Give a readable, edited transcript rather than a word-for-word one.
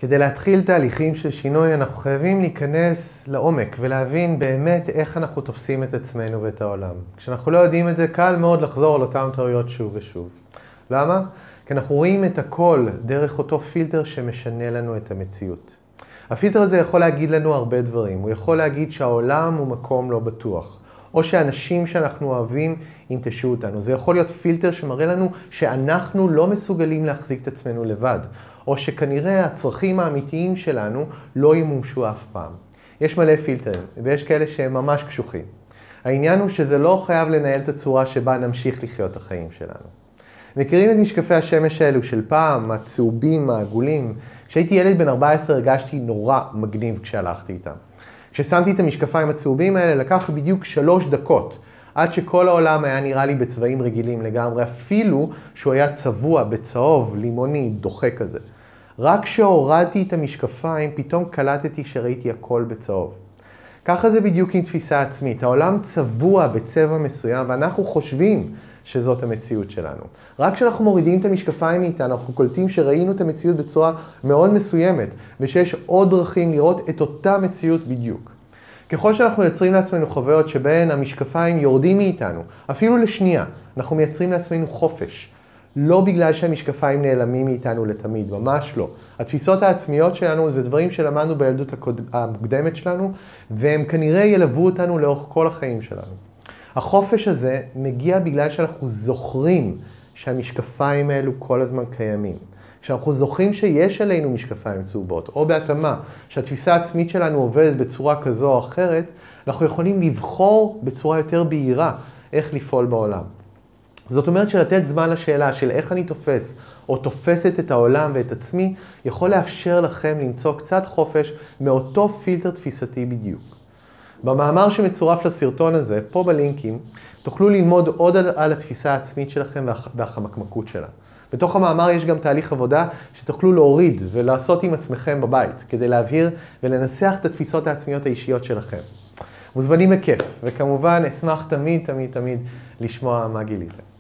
כדי להתחיל תהליכים של שינוי, אנחנו חייבים להיכנס לעומק ולהבין באמת איך אנחנו תופסים את עצמנו ואת העולם. כשאנחנו לא יודעים את זה, קל מאוד לחזור על אותם טעויות שוב ושוב. למה? כי אנחנו רואים את הכל דרך אותו פילטר שמשנה לנו את המציאות. הפילטר הזה יכול להגיד לנו הרבה דברים. הוא יכול להגיד שהעולם הוא מקום לא בטוח, או שאנשים שאנחנו אוהבים ינטשו אותנו. זה יכול להיות פילטר שמראה לנו שאנחנו לא מסוגלים להחזיק את עצמנו לבד, או שכנראה הצרכים האמיתיים שלנו לא ימומשו אף פעם. יש מלא פילטרים, ויש כאלה שהם ממש קשוחים. העניין הוא שזה לא חייב לנהל את הצורה שבה נמשיך לחיות את החיים שלנו. מכירים את משקפי השמש האלו של פעם, הצהובים, העגולים? כשהייתי ילד בן 14 הרגשתי נורא מגניב כשהלכתי איתם. כששמתי את המשקפיים הצהובים האלה לקח בדיוק 3 דקות, עד שכל העולם היה נראה לי בצבעים רגילים לגמרי, אפילו שהוא היה צבוע בצהוב, לימוני, דוחה כזה. רק כשהורדתי את המשקפיים, פתאום קלטתי שראיתי הכל בצהוב. ככה זה בדיוק עם תפיסה עצמית. העולם צבוע בצבע מסוים, ואנחנו חושבים שזאת המציאות שלנו. רק כשאנחנו מורידים את המשקפיים מאיתנו, אנחנו קולטים שראינו את המציאות בצורה מאוד מסוימת, ושיש עוד דרכים לראות את אותה מציאות בדיוק. ככל שאנחנו מייצרים לעצמנו חוויות שבהן המשקפיים יורדים מאיתנו, אפילו לשנייה, אנחנו מייצרים לעצמנו חופש. לא בגלל שהמשקפיים נעלמים מאיתנו לתמיד, ממש לא. התפיסות העצמיות שלנו זה דברים שלמדנו בילדות המוקדמת שלנו, והם כנראה ילוו אותנו לאורך כל החיים שלנו. החופש הזה מגיע בגלל שאנחנו זוכרים שהמשקפיים האלו כל הזמן קיימים. כשאנחנו זוכרים שיש עלינו משקפיים צהובות, או בהתאמה שהתפיסה העצמית שלנו עובדת בצורה כזו או אחרת, אנחנו יכולים לבחור בצורה יותר בהירה איך לפעול בעולם. זאת אומרת שלתת זמן לשאלה של איך אני תופס או תופסת את העולם ואת עצמי, יכול לאפשר לכם למצוא קצת חופש מאותו פילטר תפיסתי בדיוק. במאמר שמצורף לסרטון הזה, פה בלינקים, תוכלו ללמוד עוד על התפיסה העצמית שלכם והחמקמקות שלה. בתוך המאמר יש גם תהליך עבודה שתוכלו להוריד ולעשות עם עצמכם בבית, כדי להבהיר ולנסח את התפיסות העצמיות האישיות שלכם. מוזמנים בכיף, וכמובן אשמח תמיד לשמוע מה גיליתם.